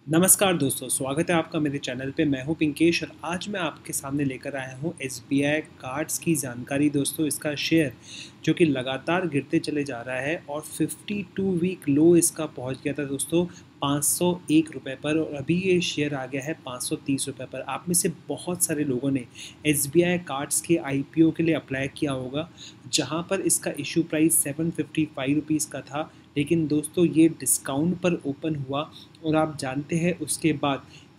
नमस्कार दोस्तों, स्वागत है आपका मेरे चैनल पे। मैं हूं पिंकेश और आज मैं आपके सामने लेकर आया हूं एसबीआई कार्ड्स की जानकारी। दोस्तों, इसका शेयर जो कि लगातार गिरते चले जा रहा है और 52 वीक लो इसका पहुंच गया था दोस्तों 501 रुपये पर, और अभी ये शेयर आ गया है 530 रुपये पर। आप में से बहुत सारे लोगों ने एसबीआई कार्ड्स के आईपीओ के लिए अप्लाई किया होगा, जहां पर इसका इशू प्राइस 755 रुपीज़ का था। लेकिन दोस्तों, ये डिस्काउंट पर ओपन हुआ और आप जानते हैं उसके बाद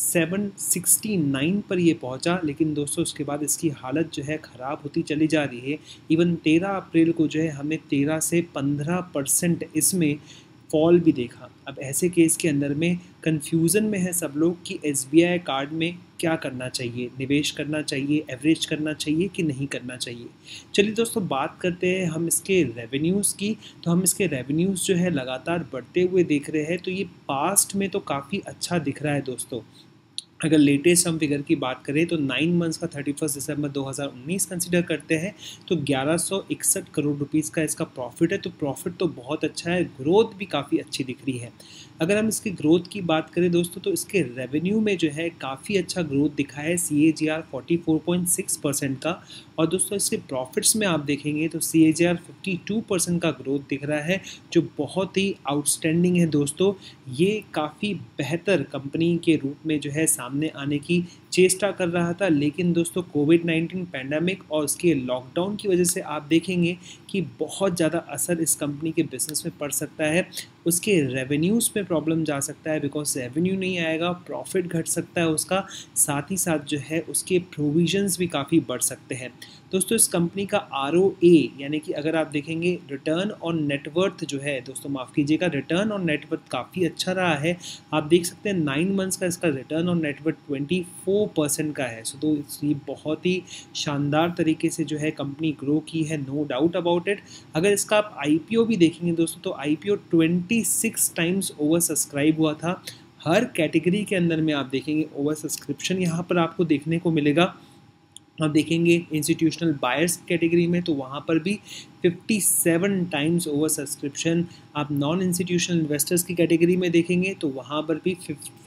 769 पर ये पहुंचा। लेकिन दोस्तों, उसके बाद इसकी हालत जो है ख़राब होती चली जा रही है। इवन 13 अप्रैल को जो है हमने 13 से 15% इसमें फॉल भी देखा। अब ऐसे केस के अंदर में कन्फ्यूज़न में है सब लोग कि एसबीआई कार्ड में क्या करना चाहिए, निवेश करना चाहिए, एवरेज करना चाहिए कि नहीं करना चाहिए। चलिए दोस्तों, बात करते हैं हम इसके रेवेन्यूज़ की। तो हम इसके रेवेन्यूज़ जो है लगातार बढ़ते हुए देख रहे हैं। तो ये पास्ट में तो काफ़ी अच्छा दिख रहा है दोस्तों। अगर लेटेस्ट हम फिगर की बात करें तो 9 मंथ्स का 31 दिसंबर 2019 कंसिडर करते हैं तो 1161 करोड़ रुपीस का इसका प्रॉफिट है। तो प्रॉफिट तो बहुत अच्छा है, ग्रोथ भी काफ़ी अच्छी दिख रही है। अगर हम इसकी ग्रोथ की बात करें दोस्तों, तो इसके रेवेन्यू में जो है काफ़ी अच्छा ग्रोथ दिखा है, CAGR 44.6% का। और दोस्तों, इसके प्रॉफिट्स में आप देखेंगे तो CAGR 52% का ग्रोथ दिख रहा है, जो बहुत ही आउटस्टैंडिंग है दोस्तों। ये काफ़ी बेहतर कंपनी के रूप में जो है सामने आने की चेष्टा कर रहा था। लेकिन दोस्तों, कोविड-19 पैंडेमिक और उसके लॉकडाउन की वजह से आप देखेंगे कि बहुत ज़्यादा असर इस कंपनी के बिजनेस में पड़ सकता है। उसके रेवेन्यूज़ में प्रॉब्लम जा सकता है, बिकॉज रेवेन्यू नहीं आएगा, प्रॉफिट घट सकता है उसका। साथ ही साथ जो है उसके प्रोविजंस भी काफ़ी बढ़ सकते हैं। दोस्तों, इस कंपनी का ROA यानी कि अगर आप देखेंगे रिटर्न ऑन नेटवर्थ जो है दोस्तों, माफ़ कीजिएगा, रिटर्न ऑन नेटवर्थ काफ़ी अच्छा रहा है। आप देख सकते हैं 9 मंथ्स का इसका रिटर्न ऑन नेटवर्थ 24% का है। सो तो ये बहुत ही शानदार तरीके से जो है कंपनी ग्रो की है, नो डाउट अबाउट इट। अगर इसका आप IPO भी देखेंगे दोस्तों, तो IPO 26 टाइम्स ओवर सब्सक्राइब हुआ था। हर कैटेगरी के अंदर में आप देखेंगे ओवर सब्सक्रिप्शन यहाँ पर आपको देखने को मिलेगा। आप देखेंगे इंस्टीट्यूशनल बायर्स कैटेगरी में तो वहाँ पर भी 57 टाइम्स ओवर सब्सक्रिप्शन। आप नॉन इंस्टीट्यूशनल इन्वेस्टर्स की कैटेगरी में देखेंगे तो वहाँ पर भी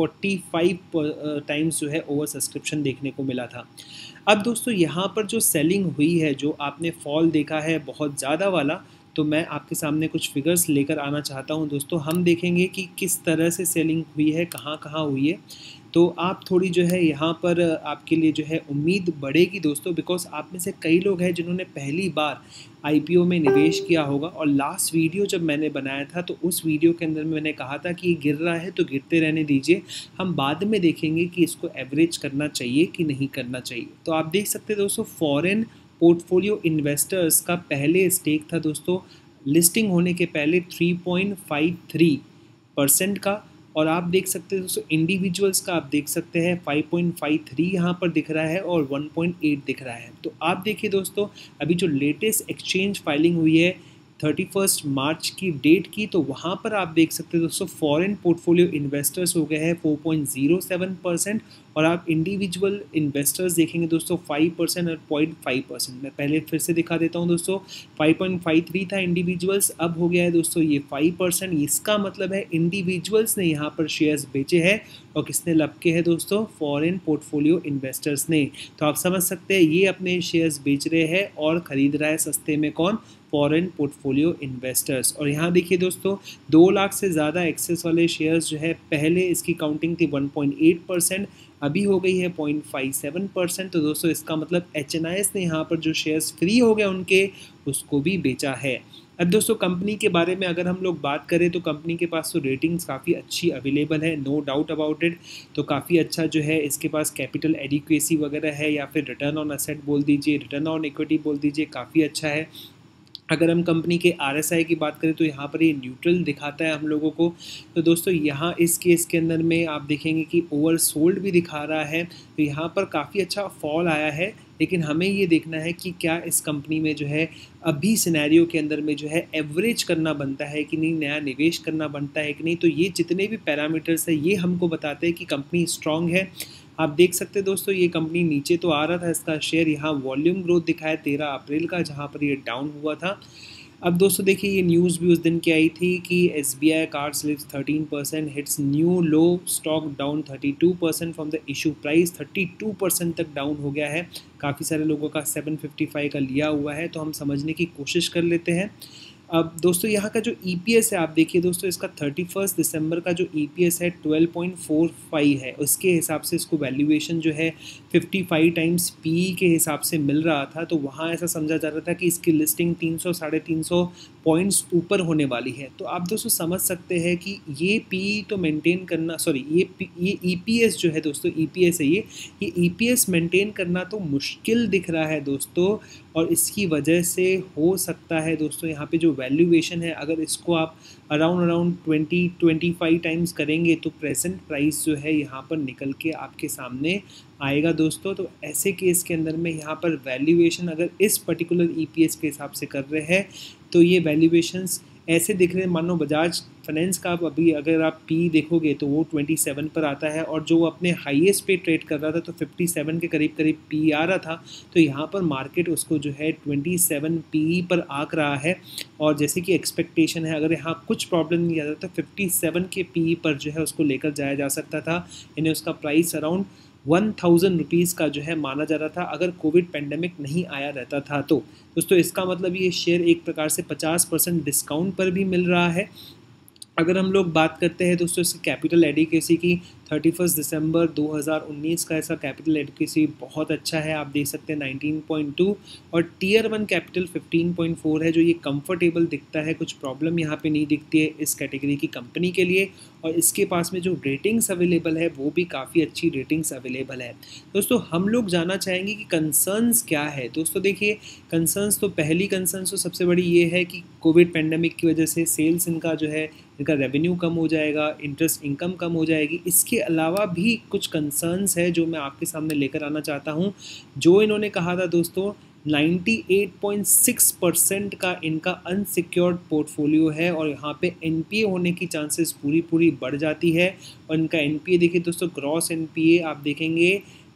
45 टाइम्स जो है ओवर सब्सक्रिप्शन देखने को मिला था। अब दोस्तों, यहाँ पर जो सेलिंग हुई है, जो आपने फॉल देखा है बहुत ज़्यादा वाला, तो मैं आपके सामने कुछ फिगर्स लेकर आना चाहता हूँ दोस्तों। हम देखेंगे कि किस तरह से सेलिंग हुई है, कहाँ कहाँ हुई है। तो आप थोड़ी जो है यहाँ पर आपके लिए जो है उम्मीद बढ़ेगी दोस्तों, बिकॉज आप में से कई लोग हैं जिन्होंने पहली बार IPO में निवेश किया होगा। और लास्ट वीडियो जब मैंने बनाया था तो उस वीडियो के अंदर मैंने कहा था कि ये गिर रहा है तो गिरते रहने दीजिए, हम बाद में देखेंगे कि इसको एवरेज करना चाहिए कि नहीं करना चाहिए। तो आप देख सकते हैं दोस्तों, फॉरेन पोर्टफोलियो इन्वेस्टर्स का पहले स्टेक था दोस्तों लिस्टिंग होने के पहले 3.53% का। और आप देख सकते हैं दोस्तों, इंडिविजुअल्स का आप देख सकते हैं 5.53 यहाँ पर दिख रहा है और 1.8 दिख रहा है। तो आप देखिए दोस्तों, अभी जो लेटेस्ट एक्सचेंज फाइलिंग हुई है 31 मार्च की डेट की, तो वहाँ पर आप देख सकते हैं दोस्तों, फॉरेन पोर्टफोलियो इन्वेस्टर्स हो गए हैं 4.07%। और आप इंडिविजुअल इन्वेस्टर्स देखेंगे दोस्तों 5% और 0.5%। मैं पहले फिर से दिखा देता हूँ दोस्तों, 5.53 था इंडिविजुअल्स, अब हो गया है दोस्तों ये 5%। इसका मतलब है इंडिविजुअल्स ने यहाँ पर शेयर्स बेचे हैं और किसने लब के हैं दोस्तों, फॉरेन पोर्टफोलियो इन्वेस्टर्स ने। तो आप समझ सकते हैं ये अपने शेयर्स बेच रहे हैं और ख़रीद रहा है सस्ते में, कौन, फॉरेन पोर्टफोलियो इन्वेस्टर्स। और यहाँ देखिए दोस्तों, 2 लाख से ज़्यादा एक्सेस वाले शेयर्स जो है, पहले इसकी काउंटिंग थी 1.8%, अभी हो गई है 0.57%। तो दोस्तों, इसका मतलब HNIs ने यहाँ पर जो शेयर्स फ्री हो गए उनके, उसको भी बेचा है। अब दोस्तों, कंपनी के बारे में अगर हम लोग बात करें तो कंपनी के पास तो रेटिंग्स काफ़ी अच्छी अवेलेबल है, नो डाउट अबाउट इट। तो काफ़ी अच्छा जो है इसके पास कैपिटल एडिक्वेसी वगैरह है, या फिर रिटर्न ऑन एसेट बोल दीजिए, रिटर्न ऑन इक्विटी बोल दीजिए, काफ़ी अच्छा है। अगर हम कंपनी के RSI की बात करें तो यहाँ पर ये न्यूट्रल दिखाता है हम लोगों को। तो दोस्तों, यहाँ इस केस के अंदर में आप देखेंगे कि ओवर सोल्ड भी दिखा रहा है। तो यहाँ पर काफ़ी अच्छा फॉल आया है। लेकिन हमें ये देखना है कि क्या इस कंपनी में जो है अभी सिनेरियो के अंदर में जो है एवरेज करना बनता है कि नहीं, नया निवेश करना बनता है कि नहीं। तो ये जितने भी पैरामीटर्स है ये हमको बताते हैं कि कंपनी स्ट्रांग है। आप देख सकते हैं दोस्तों, ये कंपनी नीचे तो आ रहा था इसका शेयर, यहाँ वॉल्यूम ग्रोथ दिखाया 13 अप्रैल का, जहाँ पर ये डाउन हुआ था। अब दोस्तों देखिए, ये न्यूज़ भी उस दिन की आई थी कि SBI card slips 13%, hits new low, stock down 32% from the issue price, 32% तक डाउन हो गया है। काफ़ी सारे लोगों का 755 का लिया हुआ है, तो हम समझने की कोशिश कर लेते हैं। अब दोस्तों यहाँ का जो EPS है, आप देखिए दोस्तों, इसका 31 दिसंबर का जो EPS है 12.45 है। उसके हिसाब से इसको वैल्यूएशन जो है 55 टाइम्स PE के हिसाब से मिल रहा था। तो वहाँ ऐसा समझा जा रहा था कि इसकी लिस्टिंग 300 साढ़े 300 पॉइंट्स ऊपर होने वाली है। तो आप दोस्तों समझ सकते हैं कि ये PE तो मेंटेन करना, सॉरी ये EPS जो है दोस्तों, EPS है ये EPS मेंटेन करना तो मुश्किल दिख रहा है दोस्तों। और इसकी वजह से हो सकता है दोस्तों, यहाँ पे जो वैल्यूएशन है, अगर इसको आप अराउंड 20-25 टाइम्स करेंगे तो प्रेजेंट प्राइस जो है यहाँ पर निकल के आपके सामने आएगा दोस्तों। तो ऐसे केस के अंदर में यहाँ पर वैल्यूएशन अगर इस पर्टिकुलर EPS के हिसाब से कर रहे हैं तो ये वैल्यूएशंस ऐसे दिख रहे हैं मानो बजाज फाइनेंस का आप अभी अगर आप PE देखोगे तो वो 27 पर आता है, और जो अपने हाईएस्ट पे ट्रेड कर रहा था तो 57 के करीब PE आ रहा था। तो यहाँ पर मार्केट उसको जो है 27 PE पर आंक रहा है, और जैसे कि एक्सपेक्टेशन है अगर यहाँ कुछ प्रॉब्लम नहीं आता तो 57 के PE पर जो है उसको लेकर जाया जा सकता था। यानी उसका प्राइस अराउंड 1000 रुपीज़ का जो है माना जा रहा था, अगर कोविड पेंडेमिक नहीं आया रहता था तो। दोस्तों इसका मतलब ये शेयर एक प्रकार से 50% डिस्काउंट पर भी मिल रहा है। अगर हम लोग बात करते हैं दोस्तों इसकी कैपिटल एडिक्वेसी की, 31 दिसंबर 2019 का ऐसा कैपिटल एडिक्वेसी बहुत अच्छा है, आप देख सकते हैं 19.2, और टियर 1 कैपिटल 15.4 है, जो ये कंफर्टेबल दिखता है। कुछ प्रॉब्लम यहाँ पे नहीं दिखती है इस कैटेगरी की कंपनी के लिए। और इसके पास में जो रेटिंग्स अवेलेबल है वो भी काफ़ी अच्छी रेटिंग्स अवेलेबल है। दोस्तों हम लोग जानना चाहेंगे कि कंसर्न्स क्या है। दोस्तों देखिए, कंसर्न्स तो पहली कंसर्न्स तो सबसे बड़ी ये है कि कोविड पेंडेमिक की वजह से सेल्स इनका जो है, इनका रेवेन्यू कम हो जाएगा, इंटरेस्ट इनकम कम हो जाएगी। इसके अलावा भी कुछ कंसर्न्स है जो मैं आपके सामने लेकर आना चाहता हूँ। जो इन्होंने कहा था दोस्तों, 98.6% का इनका अनसिक्योर्ड पोर्टफोलियो है, और यहाँ पे NPA होने की चांसेस पूरी बढ़ जाती है। और इनका NPA देखिए दोस्तों, ग्रॉस NPA आप देखेंगे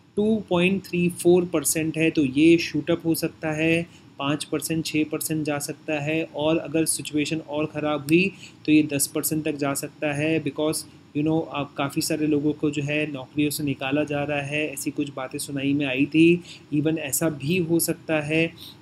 2.34% है, तो ये शूटअप हो सकता है, 5% 6% जा सकता है, और अगर सिचुएशन और ख़राब हुई तो ये 10% तक जा सकता है। बिकॉज अब काफ़ी सारे लोगों को जो है नौकरियों से निकाला जा रहा है, ऐसी कुछ बातें सुनाई में आई थी। इवन ऐसा भी हो सकता है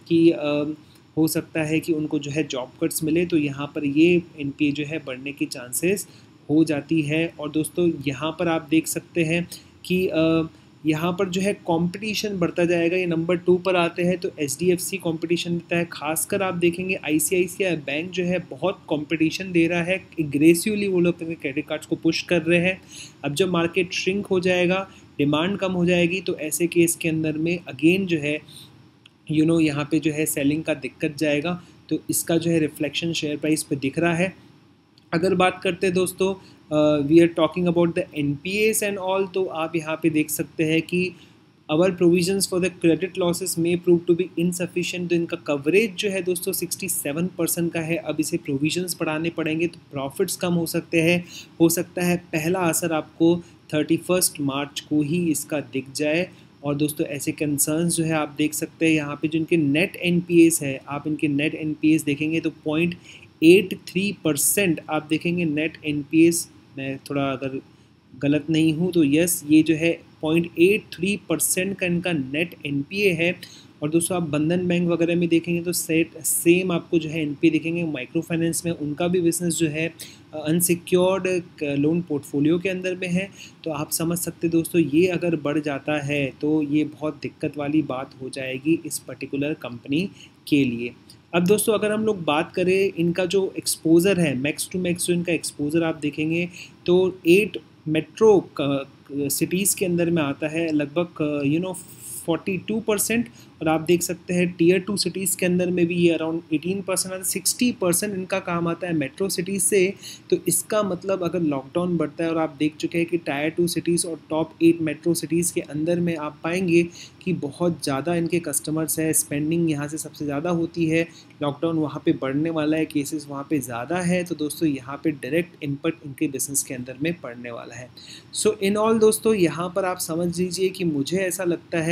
कि उनको जो है जॉब कट्स मिले, तो यहाँ पर ये NPA जो है बढ़ने की चांसेस हो जाती है। और दोस्तों यहाँ पर आप देख सकते हैं कि यहाँ पर जो है कंपटीशन बढ़ता जाएगा। ये नंबर 2 पर आते हैं तो HDFC कंपटीशन देता है, खासकर आप देखेंगे ICICI बैंक जो है बहुत कंपटीशन दे रहा है, एग्रेसिवली वो लोग क्रेडिट कार्ड्स को पुश कर रहे हैं। अब जब मार्केट श्रिंक हो जाएगा, डिमांड कम हो जाएगी, तो ऐसे केस के अंदर में अगेन जो है यहाँ पे जो है सेलिंग का दिक्कत जाएगा। तो इसका जो है रिफ्लेक्शन शेयर प्राइस पे दिख रहा है। अगर बात करते हैं दोस्तों, we are talking about the NPAs and all, तो आप यहाँ पे देख सकते हैं कि our provisions for the credit losses may prove to be insufficient. तो इनका कवरेज जो है दोस्तों 67% का है। अब इसे प्रोविजंस बढ़ाने पड़ेंगे तो प्रॉफिट्स कम हो सकते हैं। हो सकता है पहला असर आपको 31 मार्च को ही इसका दिख जाए। और दोस्तों ऐसे कंसर्न्स जो है आप देख सकते हैं यहाँ पे, जो इनके नेट NPAs है, आप इनके नेट NPAs देखेंगे तो 0.83% आप देखेंगे नेट NPAs। मैं थोड़ा अगर गलत नहीं हूँ तो यस, ये जो है 0.83% का इनका नेट NPA है। और दोस्तों आप बंधन बैंक वगैरह में देखेंगे तो सेम आपको जो है NPA दिखेंगे। माइक्रो फाइनेंस में उनका भी बिजनेस जो है अनसिक्योर्ड लोन पोर्टफोलियो के अंदर में है। तो आप समझ सकते दोस्तों, ये अगर बढ़ जाता है तो ये बहुत दिक्कत वाली बात हो जाएगी इस पर्टिकुलर कंपनी के लिए। अब दोस्तों अगर हम लोग बात करें इनका जो एक्सपोज़र है, मैक्स टू मैक्स जो इनका एक्सपोज़र आप देखेंगे तो 8 मेट्रो सिटीज़ के अंदर में आता है, लगभग 42%। और आप देख सकते हैं टियर 2 सिटीज़ के अंदर में भी ये अराउंड 18% आता है। 60% इनका काम आता है मेट्रो सिटीज़ से। तो इसका मतलब अगर लॉकडाउन बढ़ता है, और आप देख चुके हैं कि टायर 2 सिटीज़ और टॉप 8 मेट्रो सिटीज़ के अंदर में आप पाएंगे कि बहुत ज़्यादा इनके कस्टमर्स है, स्पेंडिंग यहाँ से सबसे ज़्यादा होती है। लॉकडाउन वहाँ पे बढ़ने वाला है, केसेस वहाँ पे ज़्यादा है, तो दोस्तों यहाँ पे डायरेक्ट इम्पैक्ट इनके बिजनेस के अंदर में पड़ने वाला है। सो इन ऑल दोस्तों यहाँ पर आप समझ लीजिए कि मुझे ऐसा लगता है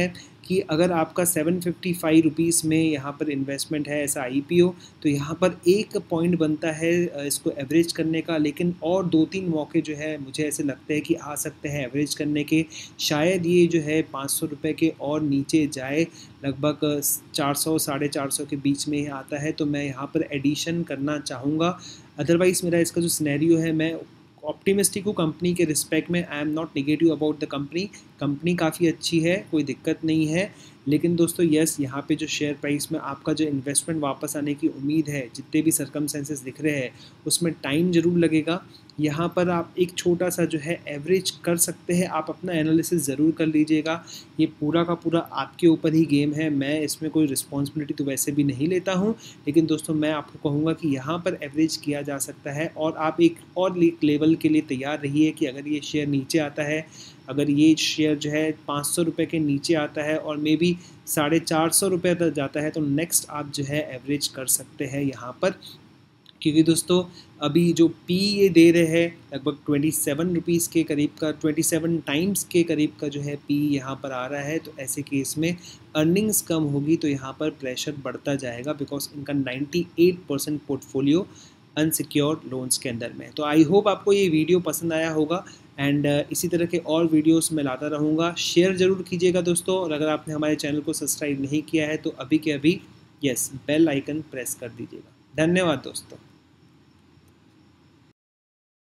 कि अगर आपका 755 रुपीज़ में यहाँ पर इन्वेस्टमेंट है ऐसा IPO, तो यहाँ पर एक पॉइंट बनता है इसको एवरेज करने का, लेकिन और 2-3 मौके जो है मुझे ऐसे लगते हैं कि आ सकते हैं एवरेज करने के। शायद ये जो है 500 रुपये के और नीचे जाए, लगभग 400 450 के बीच में आता है, तो मैं यहाँ पर एडिशन करना चाहूँगा। अदरवाइज़ मेरा इसका जो सिनेरियो है, मैं ऑप्टिमिस्टिक हूँ कंपनी के रिस्पेक्ट में। I am not negative about the company काफ़ी अच्छी है, कोई दिक्कत नहीं है। लेकिन दोस्तों यस, यहाँ पे जो शेयर प्राइस में आपका जो इन्वेस्टमेंट वापस आने की उम्मीद है, जितने भी सर्कमस्टेंसेस दिख रहे हैं उसमें टाइम ज़रूर लगेगा। यहाँ पर आप एक छोटा सा जो है एवरेज कर सकते हैं, आप अपना एनालिसिस ज़रूर कर लीजिएगा। ये पूरा का पूरा आपके ऊपर ही गेम है, मैं इसमें कोई रिस्पॉन्सिबिलिटी तो वैसे भी नहीं लेता हूँ। लेकिन दोस्तों मैं आपको कहूँगा कि यहाँ पर एवरेज किया जा सकता है, और आप एक और लेवल के लिए तैयार रहिए कि अगर ये शेयर नीचे आता है, अगर ये शेयर जो है 500 रुपये के नीचे आता है और मे बी 450 रुपये तक जाता है, तो नेक्स्ट आप जो है एवरेज कर सकते हैं यहाँ पर। क्योंकि दोस्तों अभी जो पी ये दे रहे हैं लगभग 27 रुपीज़ के करीब का, 27 टाइम्स के करीब का जो है पी यहाँ पर आ रहा है। तो ऐसे केस में अर्निंग्स कम होगी तो यहाँ पर प्रेशर बढ़ता जाएगा, बिकॉज इनका 98% पोर्टफोलियो अनसिक्योर्ड लोन्स के अंदर में। तो आई होप आपको ये वीडियो पसंद आया होगा, एंड इसी तरह के और वीडियोस मैं लाता रहूँगा। शेयर ज़रूर कीजिएगा दोस्तों, और अगर आपने हमारे चैनल को सब्सक्राइब नहीं किया है तो अभी के अभी बेल आइकन प्रेस कर दीजिएगा। धन्यवाद दोस्तों।